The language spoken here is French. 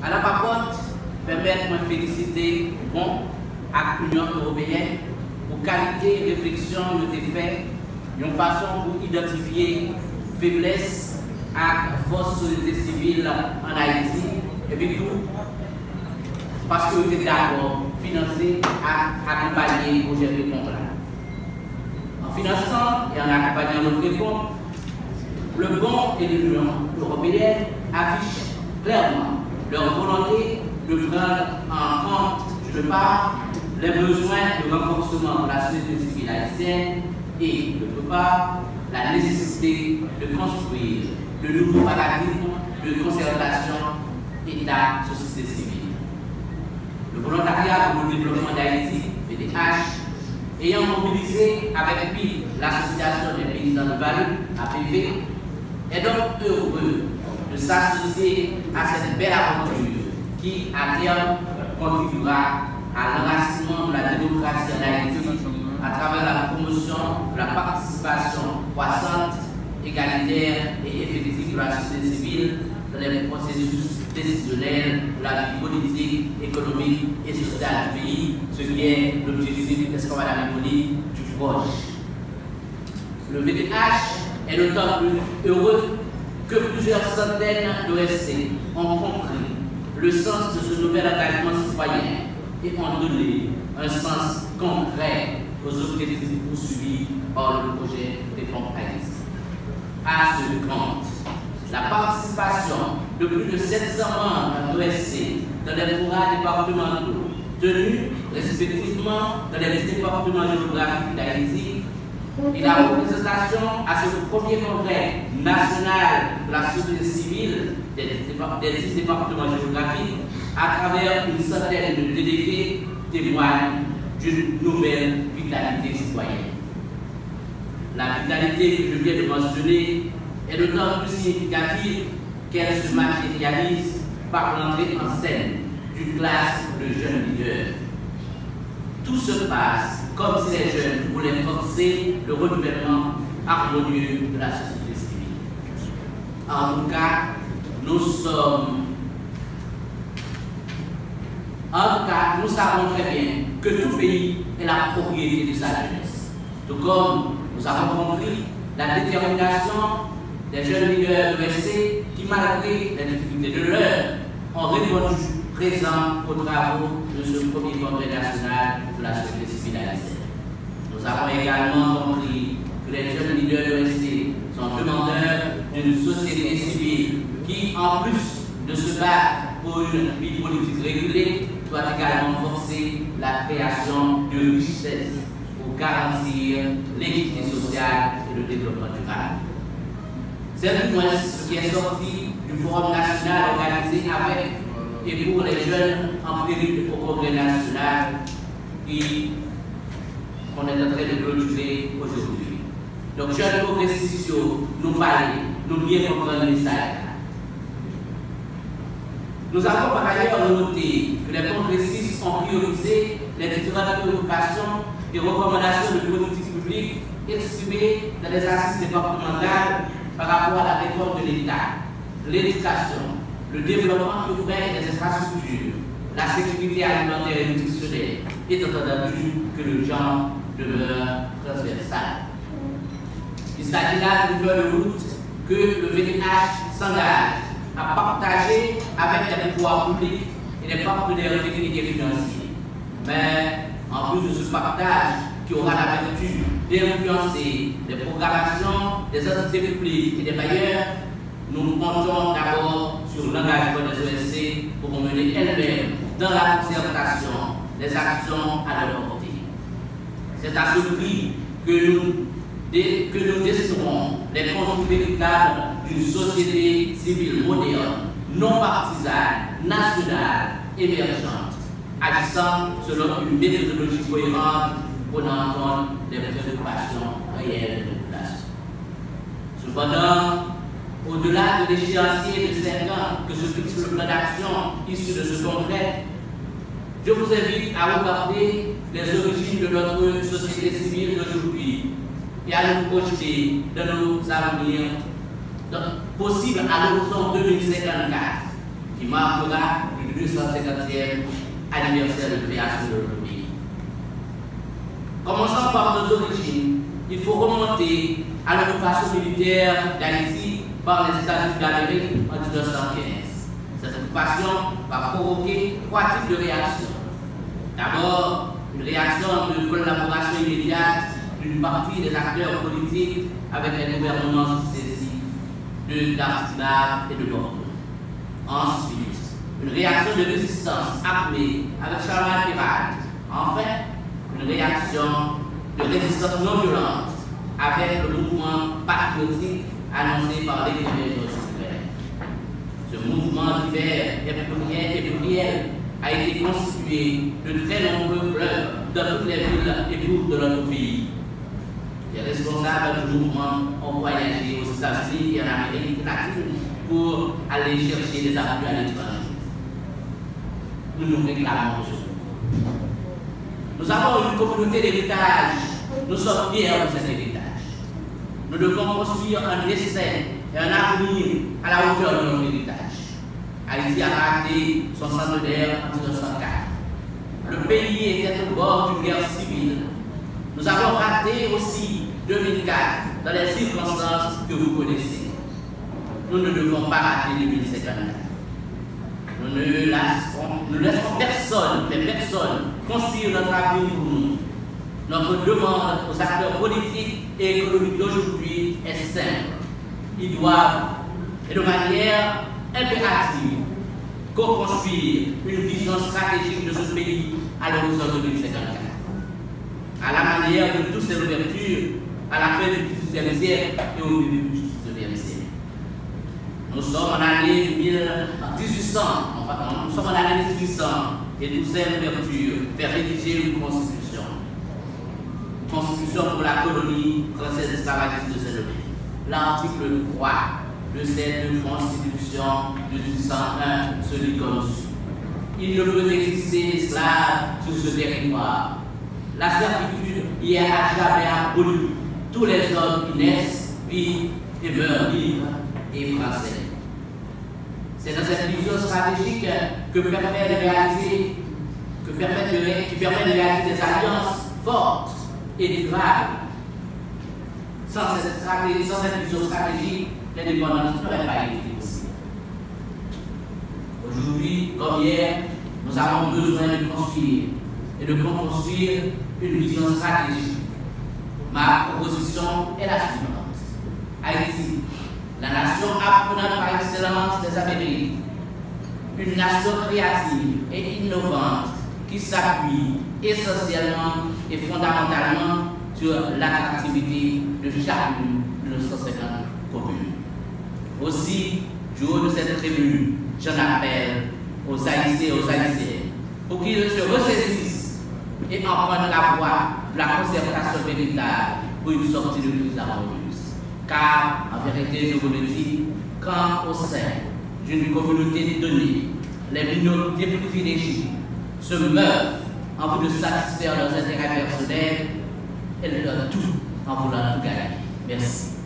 À la papote, permettre de féliciter bon à l'Union européenne pour qualité et réflexion qui été faite, une façon pour identifier faiblesse à force de société civile en Haïti et puis tout parce que vous êtes d'accord financer à accompagner le projet de compte là. En finançant et en accompagnant notre réponse, le bon et l'Union européenne affichent clairement leur volonté de prendre en compte, d'une part, les besoins de renforcement de la société civile haïtienne et, d'autre part, la nécessité de construire de nouveaux paradigmes de concertation État-société civile. Le volontariat pour le développement d'Haïti, VDH, ayant mobilisé avec lui l'Association des paysans de Vallée, APV, est donc heureux de s'associer à cette belle aventure qui, à terme, contribuera à l'enracinement de la démocratie en Haïti à travers la promotion de la participation croissante, égalitaire et effective de la société civile dans les processus décisionnels de la vie politique, économique et sociale du pays, ce qui est l'objectif, n'est-ce pas, Madame Emily, du proche. Le VDH est d'autant plus heureux que plusieurs centaines d'OSC ont compris le sens de ce nouvel engagement citoyen et ont donné un sens concret aux objectifs poursuivis par le projet des comptes Haïti. À ce compte, la participation de plus de 700 membres d'OSC dans les forats départementaux tenus respectivement dans les départements géographiques d'Haïti et la représentation à ce premier congrès national de la société civile des 10 départements géographiques à travers une centaine de délégués témoignent d'une nouvelle vitalité citoyenne. La vitalité que je viens de mentionner est d'autant plus significative qu'elle se matérialise par l'entrée en scène d'une classe de jeunes leaders. Tout se passe comme si les jeunes voulaient forcer le renouvellement harmonieux de la société civile. En tout cas, nous savons très bien que tout pays est la propriété de sa jeunesse. Tout comme nous avons compris la détermination des jeunes leaders de l'OSC qui, malgré les difficultés de l'heure, ont répondu présents aux travaux de ce premier congrès national de la société civile haïtienne. Nous avons également compris que les jeunes leaders de l'OSC sont demandeurs d'une société civile qui, en plus de se battre pour une vie politique régulée, doit également forcer la création de richesses pour garantir l'équité sociale et le développement durable. C'est du moins ce qui est sorti du Forum national organisé avec et pour les jeunes en péril au Congrès national qu'on est en train de clôturer aujourd'hui. Donc, jeunes progressistes, nous parler, nous bien comprendre le message. Nous avons par ailleurs noté que les congressistes ont priorisé les différentes préoccupations et recommandations de politique publique exprimées dans les assises départementales par rapport à la réforme de l'État, l'éducation, le développement urbain des infrastructures, la sécurité alimentaire et nutritionnelle, étant entendu que le genre demeure transversal. Il s'agit là d'une feuille de route que le VDH s'engage à partager avec les pouvoirs publics et les partenaires techniques et financiers. Mais en plus de ce partage qui aura la vertu d'influencer les programmations des entités publiques et des bailleurs, nous comptons d'abord sur l'engagement des OSC pour mener elles-mêmes dans la concertation des actions à leur portée. C'est à ce prix que nous déciderons les contours véritables d'une société civile moderne, non partisane, nationale, émergente, agissant selon une méthodologie cohérente prenant en compte les préoccupations réelles de la population. Cependant, au-delà de l'échéancier de 5 ans que se fixe le plan d'action issu de ce congrès, je vous invite à regarder les origines de notre société civile d'aujourd'hui et à nous projeter dans nos avenirs possibles à l'horizon 2054, qui marquera le 250e anniversaire de création de notre pays. Commençons par nos origines. Il faut remonter à l'occupation militaire d'Haïti par les États-Unis d'Amérique en 1915. Cette occupation va provoquer 3 types de réactions. D'abord, une réaction de collaboration immédiate d'une partie des acteurs politiques avec les gouvernements successifs de Dartibar et de Bordeaux. Ensuite, une réaction de résistance armée avec Charles Pirate. Enfin, une réaction de résistance non violente avec le mouvement patriotique annoncé par l'écrivain Georges Sibert. Ce mouvement divers et pluriel a été constitué de très nombreux clubs dans toutes les villes et bourgs de notre pays. Les responsables du mouvement ont voyagé aux États-Unis et en Amérique latine pour aller chercher des appuis à l'étranger. Nous nous réclamons aujourd'hui. Nous avons une communauté d'héritage. Nous sommes fiers de cet héritage. Nous devons construire un destin et un avenir à la hauteur de notre héritage. Haïti a raté son centenaire en 1904. Le pays était au bord d'une guerre civile. Nous avons raté aussi 2004 dans les circonstances que vous connaissez. Nous ne devons pas rater 2054. Nous ne laisserons personne construire notre avenir pour nous. Notre demande aux acteurs politiques et économiques d'aujourd'hui est simple. Ils doivent, et de manière impérative, co-construire une vision stratégique de ce pays à l'horizon 2054. À la manière de toutes ces ouvertures à la fin du XVIIIe siècle et au début du XIXe siècle. Nous sommes en année 1800, nous sommes en année 1800 et toutes ces ouvertures faire rédiger une constitution. Constitution pour la colonie française esclavagiste de Saint-Louis. L'article 3 de cette constitution de 1801 se dit comme suit. Il ne peut exister d'esclaves sur ce territoire. La servitude y est à jamais abolie. Tous les hommes qui naissent, vivent et meurent libres et français. C'est dans cette vision stratégique qui permet de réaliser des alliances fortes et durables. Sans cette vision stratégique, l'indépendance n'aurait pas été possible. Aujourd'hui, comme hier, nous avons besoin de construire et de construire une vision stratégique. Ma proposition est la suivante. Haïti, la nation apprenante par excellence des Amériques, une nation créative et innovante qui s'appuie essentiellement et fondamentalement sur l'attractivité de chacune de nos 150 communes. Aussi, du haut de cette tribune, j'en appelle aux Haïtiens et aux Haïtiennes pour qu'ils se ressaisissent et empruntent la voie de la concertation véritable pour une sortie de crise harmonieuse. Car, en vérité, je vous le dis, quand au sein d'une communauté donnée, les minorités privilégiées se meuvent en vue de satisfaire leurs intérêts personnels, elles donnent tout en voulant tout gagner. Merci.